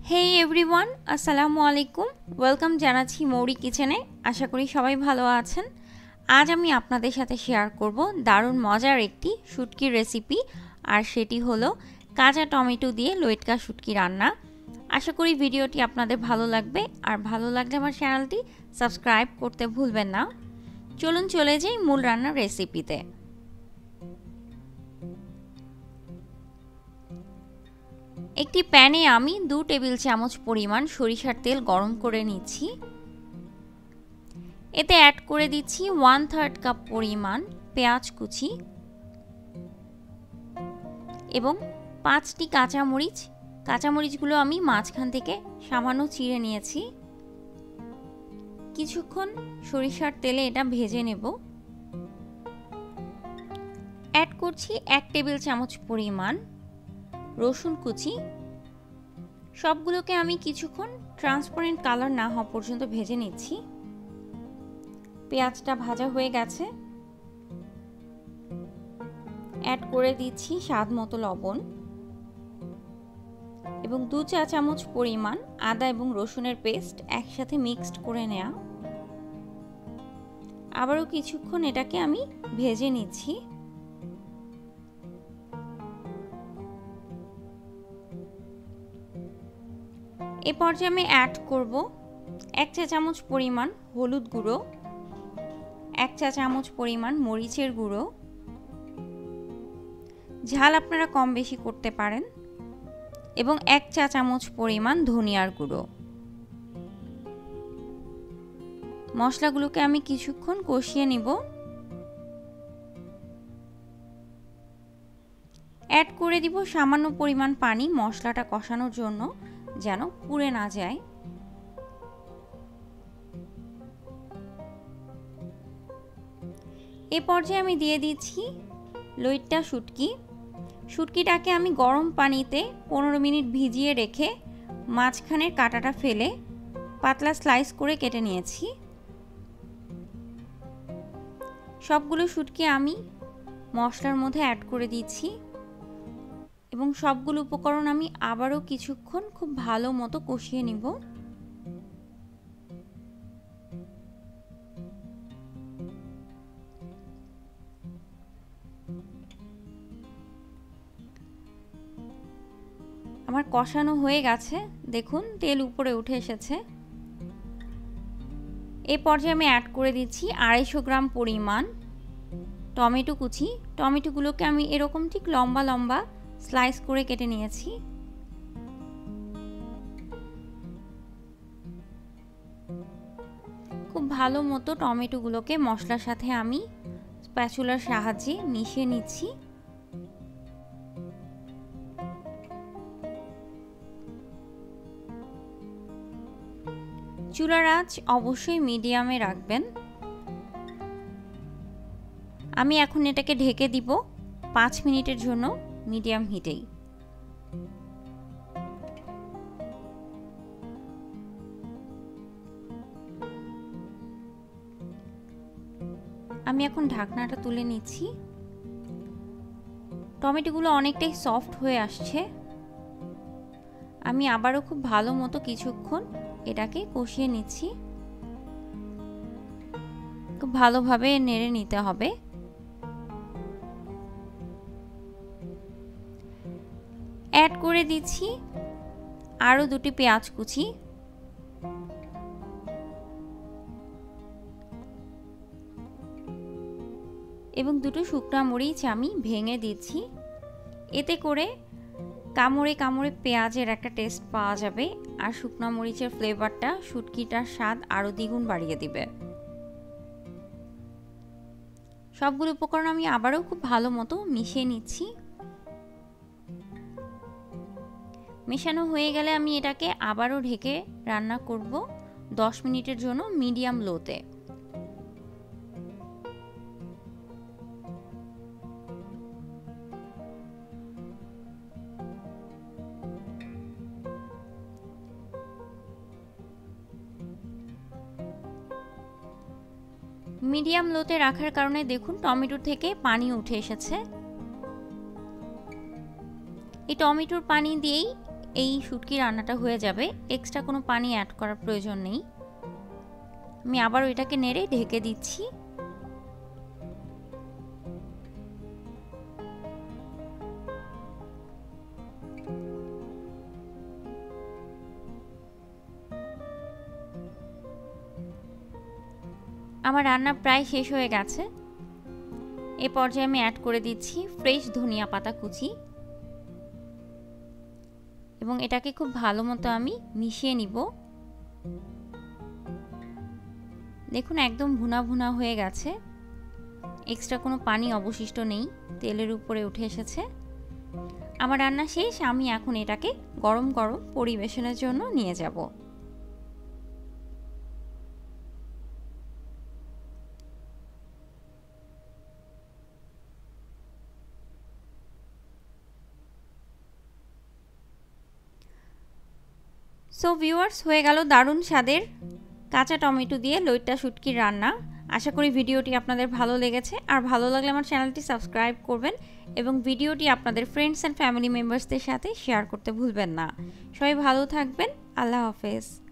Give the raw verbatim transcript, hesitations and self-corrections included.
হেই everyone, আসসালামু আলাইকুম। Welcome জানাচ্ছি মৌরি কিচেনে। আশা করি সবাই ভালো আছেন। আজ আমি আপনাদের সাথে শেয়ার করব দারুণ মজার একটি শুটকির রেসিপি, আর সেটি হলো কাঁচা টমেটো দিয়ে লইট্কা শুটকি রান্না। আশা করি ভিডিওটি আপনাদের ভালো লাগবে, আর ভালো লাগলে আমার চ্যানেলটি সাবস্ক্রাইব করতে ভুলবেন না। চলুন চলে যাই মূল রান্নার রেসিপিতে। একটি প্যানে আমি দু টেবিল চামচ পরিমাণ সরিষার তেল গরম করে নিচ্ছি। এতে অ্যাড করে দিচ্ছি ওয়ান থার্ড কাপ পরিমাণ পেঁয়াজ কুচি এবং পাঁচটি কাঁচামরিচ। কাঁচামরিচগুলো আমি মাঝখান থেকে সামান্য চিড়ে নিয়েছি। কিছুক্ষণ সরিষার তেলে এটা ভেজে নেব। অ্যাড করছি এক টেবিল চামচ পরিমাণ রসুন কুচি। সবগুলোকে আমি কিছুক্ষণ ট্রান্সপারেন্ট কালার না হওয়া পর্যন্ত ভেজে নিচ্ছি। পেঁয়াজটা ভাজা হয়ে গেছে। অ্যাড করে দিচ্ছি স্বাদ মতো লবণ এবং দু চা চামচ পরিমাণ আদা এবং রসুনের পেস্ট একসাথে মিক্সড করে নেওয়া। আবারও কিছুক্ষণ এটাকে আমি ভেজে নিচ্ছি। এ পর্যায়ে আমি অ্যাড করব এক চা চামচ পরিমাণ হলুদ গুঁড়ো, এক চা চামচ পরিমাণ মরিচের গুঁড়ো। ঝাল আপনারা কম বেশি করতে পারেন, এবং এক চা চামচ পরিমাণ ধনিয়ার গুঁড়ো। মশলাগুলোকে আমি কিছুক্ষণ কষিয়ে নিব। অ্যাড করে দিব সামান্য পরিমাণ পানি মশলাটা কষানোর জন্য, যেন পুড়ে না যায়। এ পর্যায়ে আমি দিয়ে দিচ্ছি লইট্টা শুটকি। শুটকিটাকে আমি গরম পানিতে পনেরো মিনিট ভিজিয়ে রেখে মাঝখানের কাঁটাটা ফেলে পাতলা স্লাইস করে কেটে নিয়েছি। সবগুলো শুটকি আমি মশলার মধ্যে অ্যাড করে দিচ্ছি এবং সবগুলো উপকরণ আমি আবারও কিছুক্ষণ খুব ভালো মতো কষিয়ে নিব। আমার কষানো হয়ে গেছে, দেখুন তেল উপরে উঠে এসেছে। এই পর্যায়ে আমি অ্যাড করে দিচ্ছি আড়াইশো গ্রাম পরিমাণ টমেটো কুচি। টমেটোগুলোকে আমি এরকম ঠিক লম্বা লম্বা স্লাইস করে কেটে নিয়েছি। খুব ভালো মতো টমেটোগুলোকে মশলার সাথে আমি স্প্যাচুলার সাহায্যে মিশিয়ে নিচ্ছি। চুলার আঁচ অবশ্যই মিডিয়ামে রাখবেন। আমি এখন এটাকে ঢেকে দিব পাঁচ মিনিটের জন্য মিডিয়াম হিটেই। আমি এখন ঢাকনাটা তুলে নিচ্ছি। টমেটোগুলো অনেকটাই সফট হয়ে আসছে। আমি আবারও খুব ভালো মতো কিছুক্ষণ এটাকে কষিয়ে নিচ্ছি। খুব ভালোভাবে নেড়ে নিতে হবে। অ্যাড করে দিচ্ছি আরও দুটি পেঁয়াজ কুচি এবং দুটো শুকনো মরিচ আমি ভেঙে দিচ্ছি। এতে করে কামড়ে কামড়ে পেঁয়াজের একটা টেস্ট পাওয়া যাবে, আর শুকনো মরিচের ফ্লেভারটা শুটকিটার স্বাদ আরও দ্বিগুণ বাড়িয়ে দিবে। সবগুলো উপকরণ আমি আবারও খুব ভালো মতো মিশিয়ে নিচ্ছি। মেশানো হয়ে গেলে আমি এটাকে আবারও ঢেকে রান্না করব দশ মিনিটের জন্য মিডিয়াম লোতে। মিডিয়াম লোতে রাখার কারণে দেখুন টমেটো থেকে পানি উঠে এসেছে। এই টমেটোর পানি দিয়েই এই শুটকি রান্নাটা হয়ে যাবে, এক্সট্রা কোনো পানি অ্যাড করার প্রয়োজন নেই। আমি আবার এটাকে নেড়ে ঢেকে দিচ্ছি। আমার রান্না প্রায় শেষ হয়ে গেছে। এই পর্যায়ে আমি অ্যাড করে দিচ্ছি ফ্রেশ ধনিয়া পাতা কুচি এবং এটাকে খুব ভালো মতো আমি মিশিয়ে নিব। দেখুন একদম ভুনা ভুনা হয়ে গেছে, এক্সট্রা কোনো পানি অবশিষ্ট নেই, তেলের উপরে উঠে এসেছে। আমার রান্না শেষ, আমি এখন এটাকে গরম গরম পরিবেশনের জন্য নিয়ে যাব। সো ভিউয়ার্স, হয়ে গেল দারুণ স্বাদের কাঁচা টমেটো দিয়ে লইট্টা শুটকির রান্না। আশা করি ভিডিওটি আপনাদের ভালো লেগেছে, আর ভালো লাগলে আমার চ্যানেলটি সাবস্ক্রাইব করবেন এবং ভিডিওটি আপনাদের ফ্রেন্ডস অ্যান্ড ফ্যামিলি মেম্বার্সদের সাথে শেয়ার করতে ভুলবেন না। সবাই ভালো থাকবেন, আল্লাহ হাফেজ।